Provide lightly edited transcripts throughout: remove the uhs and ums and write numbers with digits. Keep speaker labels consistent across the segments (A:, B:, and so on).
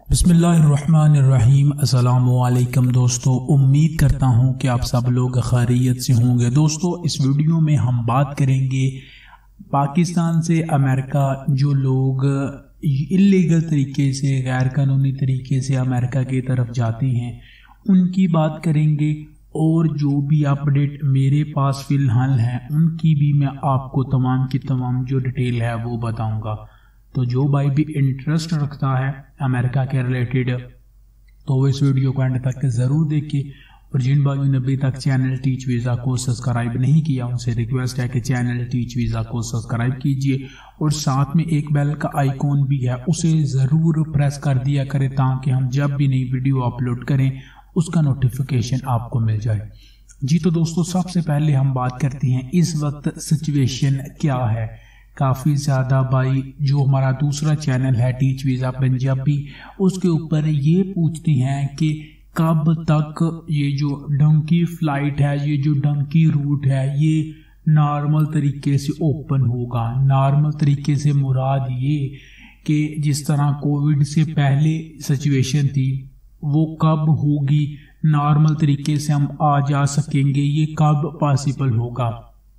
A: बिस्मिल्लाहिर्रहमानिर्रहीम। अस्सलामुअलैकुम दोस्तों, उम्मीद करता हूँ कि आप सब लोग खैरियत से होंगे। दोस्तों, इस वीडियो में हम बात करेंगे पाकिस्तान से अमेरिका जो लोग इल्लीगल तरीके से, गैर कानूनी तरीके से अमेरिका की तरफ जाते हैं उनकी बात करेंगे, और जो भी अपडेट मेरे पास फ़िलहाल है उनकी भी मैं आपको तमाम की तमाम जो डिटेल है वो बताऊंगा। तो जो भाई भी इंटरेस्ट रखता है अमेरिका के रिलेटेड तो वो इस वीडियो को एंड तक ज़रूर देखे, और जिन भाइयों ने अभी तक चैनल टीच वीज़ा को सब्सक्राइब नहीं किया उनसे रिक्वेस्ट है कि चैनल टीच वीज़ा को सब्सक्राइब कीजिए, और साथ में एक बेल का आइकॉन भी है उसे ज़रूर प्रेस कर दिया करें ताकि हम जब भी नई वीडियो अपलोड करें उसका नोटिफिकेशन आपको मिल जाए। जी तो दोस्तों, सबसे पहले हम बात करते हैं इस वक्त सिचुएशन क्या है। काफ़ी ज़्यादा भाई जो हमारा दूसरा चैनल है टीच वीज़ा पंजाबी, उसके ऊपर ये पूछते हैं कि कब तक ये जो डंकी फ्लाइट है, ये जो डंकी रूट है, ये नॉर्मल तरीके से ओपन होगा। नॉर्मल तरीके से मुराद ये कि जिस तरह कोविड से पहले सिचुएशन थी वो कब होगी, नॉर्मल तरीके से हम आ जा सकेंगे, ये कब पॉसिबल होगा।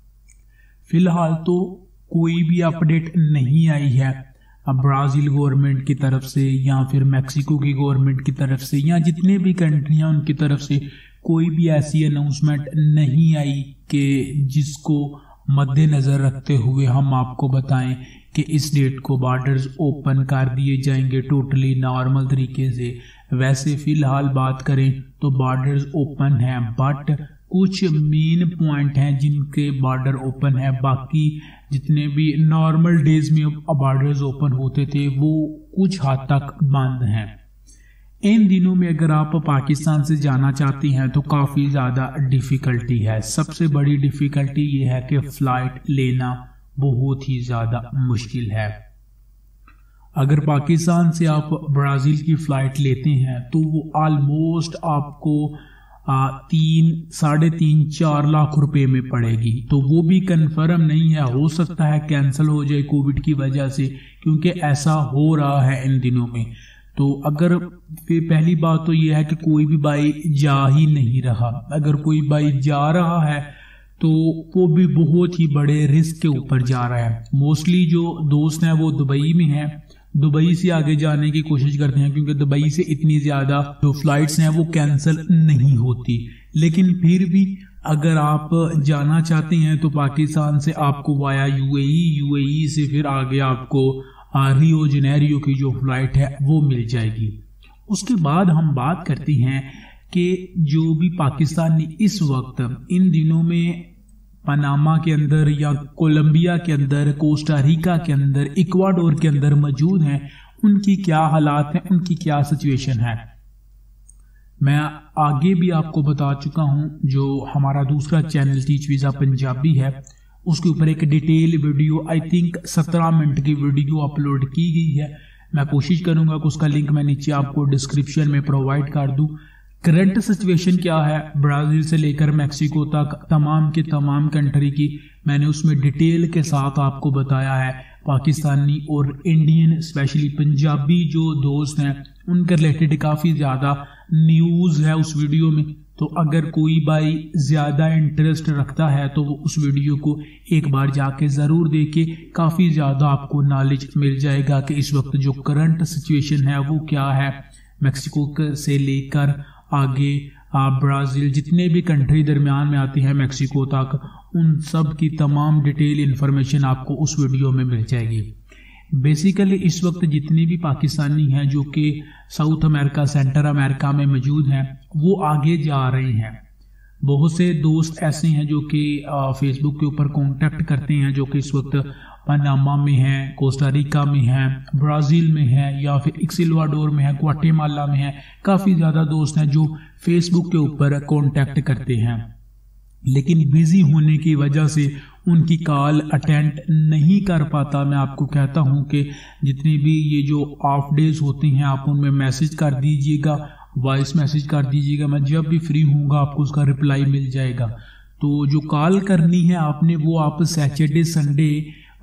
A: फिलहाल तो कोई भी अपडेट नहीं आई है अब ब्राज़ील गवर्नमेंट की तरफ से या फिर मैक्सिको की गवर्नमेंट की तरफ से या जितने भी कंट्रियां उनकी तरफ से कोई भी ऐसी अनाउंसमेंट नहीं आई कि जिसको मद्देनज़र रखते हुए हम आपको बताएं कि इस डेट को बॉर्डर्स ओपन कर दिए जाएंगे टोटली नॉर्मल तरीके से। वैसे फ़िलहाल बात करें तो बॉर्डर्स ओपन हैं, बट कुछ मेन पॉइंट हैं जिनके बॉर्डर ओपन है, बाकी जितने भी नॉर्मल डेज में बॉर्डर्स ओपन होते थे वो कुछ हद तक बंद हैं। इन दिनों में अगर आप पाकिस्तान से जाना चाहते हैं तो काफ़ी ज़्यादा डिफ़िकल्टी है। सबसे बड़ी डिफ़िकल्टी ये है कि फ़्लाइट लेना बहुत ही ज़्यादा मुश्किल है। अगर पाकिस्तान से आप ब्राज़ील की फ़्लाइट लेते हैं तो वो ऑलमोस्ट आपको 3-4 लाख रुपए में पड़ेगी। तो वो भी कंफर्म नहीं है, हो सकता है कैंसिल हो जाए कोविड की वजह से, क्योंकि ऐसा हो रहा है इन दिनों में। तो अगर पहली बात तो ये है कि कोई भी भाई जा ही नहीं रहा। अगर कोई भाई जा रहा है तो वो भी बहुत ही बड़े रिस्क के ऊपर जा रहा है। मोस्टली जो दोस्त हैं वो दुबई में हैं, दुबई से आगे जाने की कोशिश करते हैं क्योंकि दुबई से इतनी ज़्यादा जो फ्लाइट्स हैं वो कैंसिल नहीं होती। लेकिन फिर भी अगर आप जाना चाहते हैं तो पाकिस्तान से आपको वाया यूएई से फिर आगे आपको रियो जेनेरियो की जो फ्लाइट है वो मिल जाएगी। उसके बाद हम बात करते हैं कि जो भी पाकिस्तानी इस वक्त इन दिनों में पनामा के अंदर या कोलंबिया के अंदर, कोस्टा रिका के अंदर, इक्वाडोर के अंदर मौजूद हैं, उनकी क्या हालात हैं, उनकी क्या सिचुएशन है, मैं आगे भी आपको बता चुका हूं। जो हमारा दूसरा चैनल टीच वीज़ा पंजाबी है उसके ऊपर एक detail video I think 17 minute की वीडियो अपलोड की गई है। मैं कोशिश करूंगा कि उसका लिंक मैं नीचे आपको डिस्क्रिप्शन में प्रोवाइड कर दूं। करंट सिचुएशन क्या है ब्राज़ील से लेकर मैक्सिको तक तमाम के तमाम कंट्री की मैंने उसमें डिटेल के साथ आपको बताया है। पाकिस्तानी और इंडियन स्पेशली पंजाबी जो दोस्त हैं उनके रिलेटेड काफ़ी ज़्यादा न्यूज़ है उस वीडियो में। तो अगर कोई भाई ज़्यादा इंटरेस्ट रखता है तो वो उस वीडियो को एक बार जाके ज़रूर देखे, काफ़ी ज़्यादा आपको नॉलेज मिल जाएगा कि इस वक्त जो करंट सिचुएशन है वो क्या है। मैक्सिको से लेकर आगे ब्राज़ील जितने भी कंट्री दरमियान में आती हैं मैक्सिको तक, उन सब की तमाम डिटेल इन्फॉर्मेशन आपको उस वीडियो में मिल जाएगी। बेसिकली इस वक्त जितने भी पाकिस्तानी हैं जो कि साउथ अमेरिका, सेंटर अमेरिका में मौजूद हैं वो आगे जा रहे हैं। बहुत से दोस्त ऐसे हैं जो कि फेसबुक के ऊपर कांटेक्ट करते हैं जो कि इस वक्त पनामा में हैं, कोस्टा रिका में हैं, ब्राज़ील में हैं या फिर इक्वाडोर में है, ग्वाटेमाला में है। काफ़ी ज़्यादा दोस्त हैं जो फेसबुक के ऊपर कांटेक्ट करते हैं, लेकिन बिजी होने की वजह से उनकी कॉल अटेंड नहीं कर पाता। मैं आपको कहता हूं कि जितने भी ये जो ऑफ डेज होते हैं आप उनमें मैसेज कर दीजिएगा, वॉइस मैसेज कर दीजिएगा, मैं जब भी फ्री हूँगा आपको उसका रिप्लाई मिल जाएगा। तो जो कॉल करनी है आपने वो आप सैटरडे संडे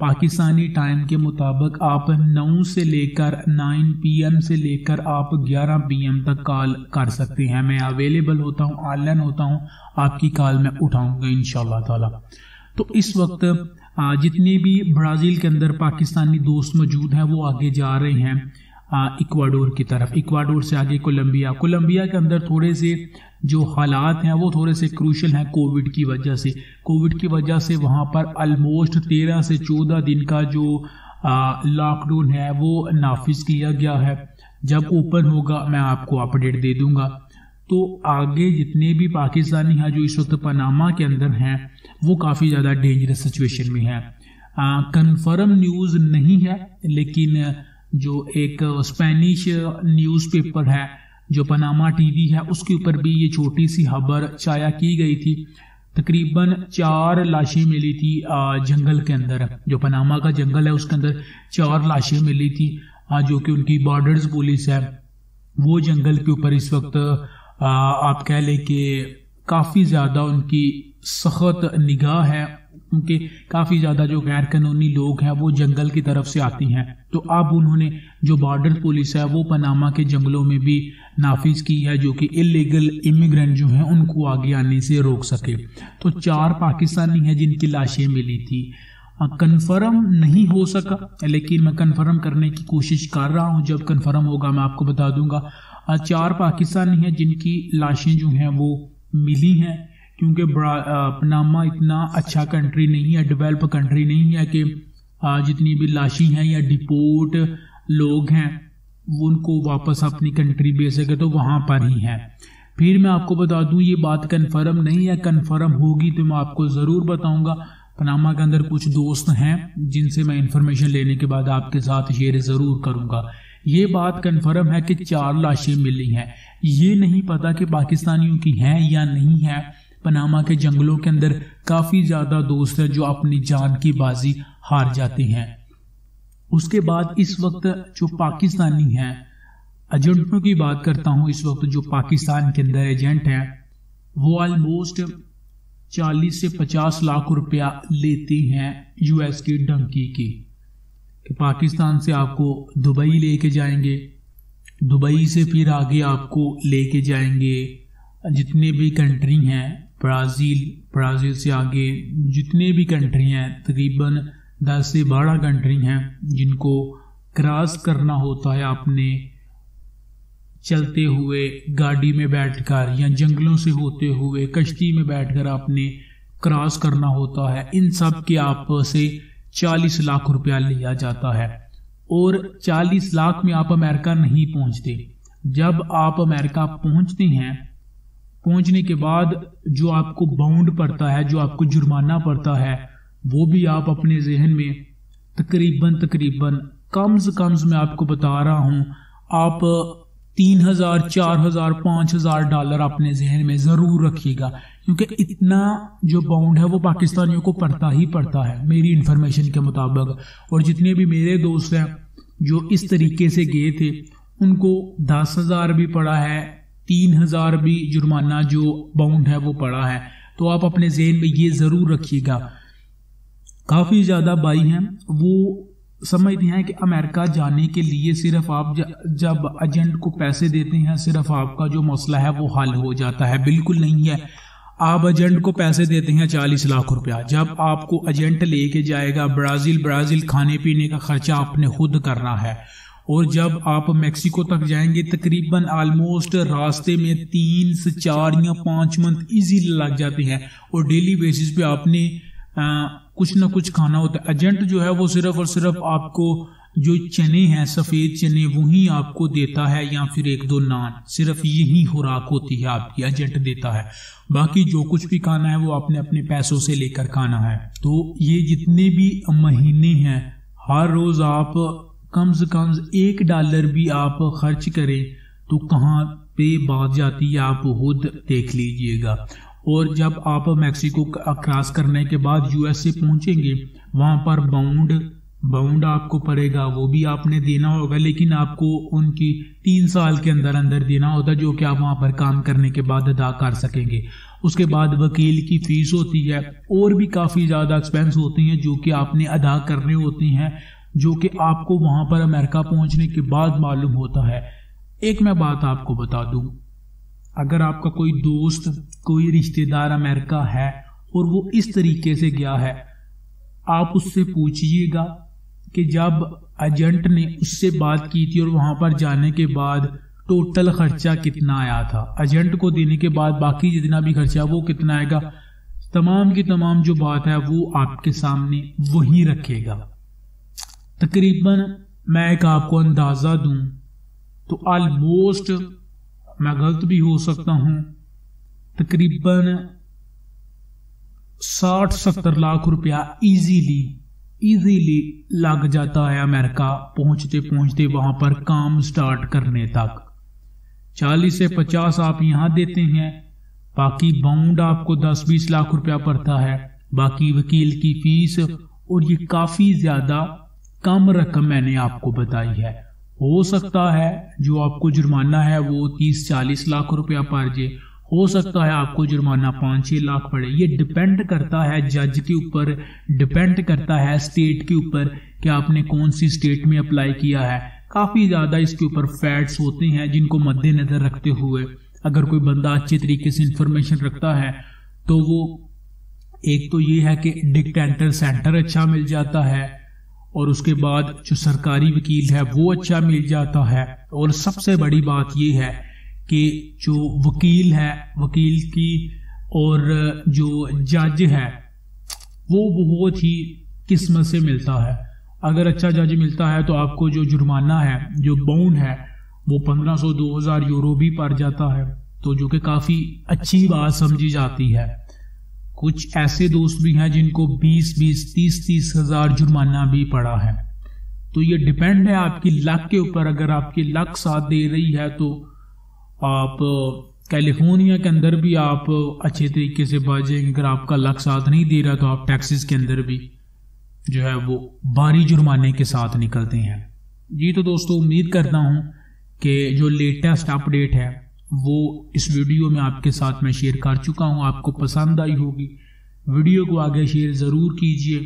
A: पाकिस्तानी टाइम के मुताबिक आप 9 से लेकर 9 PM से लेकर आप 11 PM तक कॉल कर सकते हैं। मैं अवेलेबल होता हूँ, ऑनलाइन होता हूँ, आपकी कॉल मैं उठाऊंगा इंशाल्लाह ताला। तो इस वक्त जितने भी ब्राज़ील के अंदर पाकिस्तानी दोस्त मौजूद हैं वो आगे जा रहे हैं इक्वाडोर की तरफ। इक्वाडोर से आगे कोलंबिया। कोलंबिया के अंदर थोड़े से जो हालात हैं वो थोड़े से क्रूशल हैं कोविड की वजह से। कोविड की वजह से वहाँ पर ऑलमोस्ट 13 से 14 दिन का जो लॉकडाउन है वो नाफिज किया गया है। जब ओपन होगा मैं आपको अपडेट दे दूंगा। तो आगे जितने भी पाकिस्तानी हैं जो इस वक्त पनामा के अंदर हैं वो काफ़ी ज़्यादा डेंजरस सिचुएशन में हैं। कन्फर्म न्यूज़ नहीं है, लेकिन जो एक स्पेनिश न्यूज़पेपर है जो पनामा टीवी है उसके ऊपर भी ये छोटी सी खबर शाया की गई थी। तकरीबन 4 लाशें मिली थी जंगल के अंदर। जो पनामा का जंगल है उसके अंदर 4 लाशें मिली थी, जो कि उनकी बॉर्डर्स पुलिस है वो जंगल के ऊपर इस वक्त आप कह लें कि काफ़ी ज़्यादा उनकी सख्त निगाह है, क्योंकि काफ़ी ज़्यादा जो गैर कानूनी लोग हैं वो जंगल की तरफ से आती हैं। तो अब उन्होंने जो बॉर्डर पुलिस है वो पनामा के जंगलों में भी नाफिज की है, जो कि इलीगल इमिग्रेंट जो हैं उनको आगे आने से रोक सके। तो 4 पाकिस्तानी हैं जिनकी लाशें मिली थी। कंफर्म नहीं हो सका, लेकिन मैं कंफर्म करने की कोशिश कर रहा हूं। जब कंफर्म होगा मैं आपको बता दूंगा। 4 पाकिस्तानी हैं जिनकी लाशें जो हैं वो मिली हैं, क्योंकि पनामा इतना अच्छा कंट्री नहीं है, डेवलप कंट्री नहीं है कि जितनी भी लाशी हैं या डिपोर्ट लोग हैं वो उनको वापस अपनी कंट्री भेज सके, तो वहाँ पर ही हैं। फिर मैं आपको बता दूं ये बात कंफर्म नहीं है, कंफर्म होगी तो मैं आपको ज़रूर बताऊंगा। पनामा के अंदर कुछ दोस्त हैं जिनसे मैं इंफॉर्मेशन लेने के बाद आपके साथ शेयर ज़रूर करूंगा। ये बात कंफर्म है कि 4 लाशें मिली हैं। ये नहीं पता कि पाकिस्तानियों की हैं या नहीं है। पनामा के जंगलों के अंदर काफ़ी ज़्यादा दोस्त हैं जो अपनी जान की बाजी हार जाते हैं। उसके बाद इस वक्त जो पाकिस्तानी हैं, एजेंटों की बात करता हूं। इस वक्त जो पाकिस्तान के अंदर एजेंट हैं वो ऑलमोस्ट 40 से 50 लाख रुपया लेते हैं US की डंकी की, कि पाकिस्तान से आपको दुबई लेके जाएंगे, दुबई से फिर आगे आपको लेके जाएंगे जितने भी कंट्री हैं, ब्राज़ील से आगे जितने भी कंट्री हैं, तकरीबन 10 से 12 कंट्री हैं जिनको क्रॉस करना होता है अपने चलते हुए गाड़ी में बैठकर या जंगलों से होते हुए कश्ती में बैठकर आपने क्रॉस करना होता है। इन सब के आप से 40 लाख रुपया लिया जाता है, और 40 लाख में आप अमेरिका नहीं पहुंचते। जब आप अमेरिका पहुंचते हैं, पहुंचने के बाद जो आपको बाउंड पड़ता है, जो आपको जुर्माना पड़ता है, वो भी आप अपने जहन में तकरीबन कम से कम मैं आपको बता रहा हूं, आप 3,000, 4,000, 5,000 डॉलर अपने जहन में जरूर रखिएगा, क्योंकि इतना जो बाउंड है वो पाकिस्तानियों को पड़ता ही पड़ता है मेरी इंफॉर्मेशन के मुताबिक। और जितने भी मेरे दोस्त हैं जो इस तरीके से गए थे उनको 10,000 भी पड़ा है, 3,000 भी जुर्माना जो बाउंड है वो पड़ा है। तो आप अपने जहन में ये जरूर रखिएगा। काफी ज्यादा भाई हैं वो समझते हैं कि अमेरिका जाने के लिए सिर्फ आप जब एजेंट को पैसे देते हैं सिर्फ आपका जो मसला है वो हल हो जाता है। बिल्कुल नहीं है। आप एजेंट को पैसे देते हैं 40 लाख रुपया, जब आपको एजेंट लेके जाएगा ब्राजील, खाने पीने का खर्चा आपने खुद करना है। और जब आप मेक्सिको तक जाएंगे तकरीबन ऑलमोस्ट रास्ते में 3 से 4 या 5 मंथ इजीली लग जाते हैं, और डेली बेसिस पे आपने कुछ ना कुछ खाना होता है। एजेंट जो है वो सिर्फ और सिर्फ आपको जो चने हैं, सफेद चने, वही आपको देता है, या फिर 1-2 नान, सिर्फ यही खुराक होती है आपकी, एजेंट देता है। बाकी जो कुछ भी खाना है वो आपने अपने पैसों से लेकर खाना है। तो ये जितने भी महीने हैं, हर रोज आप कम से कम $1 भी आप खर्च करें तो कहाँ पे बात जाती है आप खुद देख लीजिएगा। और जब आप मैक्सिको क्रॉस करने के बाद US से पहुंचेंगे, वहां पर बाउंड बाउंड आपको पड़ेगा, वो भी आपने देना होगा, लेकिन आपको उनकी 3 साल के अंदर अंदर देना होता है, जो कि आप वहां पर काम करने के बाद अदा कर सकेंगे। उसके बाद वकील की फीस होती है, और भी काफी ज्यादा एक्सपेंस होती हैं जो कि आपने अदा करने होती हैं, जो कि आपको वहां पर अमेरिका पहुंचने के बाद मालूम होता है। एक मैं बात आपको बता दूं, अगर आपका कोई दोस्त, कोई रिश्तेदार अमेरिका है और वो इस तरीके से गया है, आप उससे पूछिएगा कि जब एजेंट ने उससे बात की थी और वहां पर जाने के बाद टोटल खर्चा कितना आया था, एजेंट को देने के बाद बाकी जितना भी खर्चा वो कितना आएगा, तमाम की तमाम जो बात है वो आपके सामने वही रखेगा। तकरीबन मैं एक आपको अंदाजा दूं तो ऑलमोस्ट, मैं गलत भी हो सकता हूं, तकरीबन 60-70 लाख रुपया इजीली लग जाता है अमेरिका पहुंचते पहुंचते वहां पर काम स्टार्ट करने तक। 40 से 50 आप यहां देते हैं, बाकी बाउंड आपको 10-20 लाख रुपया पड़ता है, बाकी वकील की फीस, और ये काफी ज्यादा कम रकम मैंने आपको बताई है। हो सकता है जो आपको जुर्माना है वो 30-40 लाख रुपया पड़ जाए, हो सकता है आपको जुर्माना 5-6 लाख पड़े। ये डिपेंड करता है जज के ऊपर, डिपेंड करता है स्टेट के ऊपर कि आपने कौन सी स्टेट में अप्लाई किया है। काफी ज्यादा इसके ऊपर फैक्ट्स होते हैं जिनको मद्देनजर रखते हुए अगर कोई बंदा अच्छे तरीके से इंफॉर्मेशन रखता है तो वो, एक तो ये है कि डिटेंटर सेंटर अच्छा मिल जाता है, और उसके बाद जो सरकारी वकील है वो अच्छा मिल जाता है, और सबसे बड़ी बात यह है कि जो वकील है, वकील की और जो जज है वो बहुत ही किस्मत से मिलता है। अगर अच्छा जज मिलता है तो आपको जो जुर्माना है, जो बाउंड है, वो 1500-2000 यूरो भी पड़ जाता है, तो जो कि काफी अच्छी बात समझी जाती है। कुछ ऐसे दोस्त भी हैं जिनको 20-20, 30-30 हजार जुर्माना भी पड़ा है। तो ये डिपेंड है आपकी लक के ऊपर। अगर आपकी लक साथ दे रही है तो आप कैलिफोर्निया के अंदर भी आप अच्छे तरीके से बच जाएंगे। अगर आपका लक साथ नहीं दे रहा तो आप टेक्सास के अंदर भी जो है वो भारी जुर्माने के साथ निकलते हैं। जी तो दोस्तों, उम्मीद करता हूं कि जो लेटेस्ट अपडेट है वो इस वीडियो में आपके साथ मैं शेयर कर चुका हूं, आपको पसंद आई होगी। वीडियो को आगे शेयर जरूर कीजिए,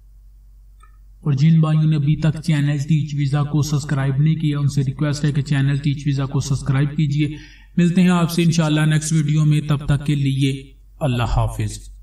A: और जिन भाइयों ने अभी तक चैनल टीच वीजा को सब्सक्राइब नहीं किया उनसे रिक्वेस्ट है कि चैनल टीच वीजा को सब्सक्राइब कीजिए। मिलते हैं आपसे इंशाल्लाह नेक्स्ट वीडियो में, तब तक के लिए अल्लाह हाफिज।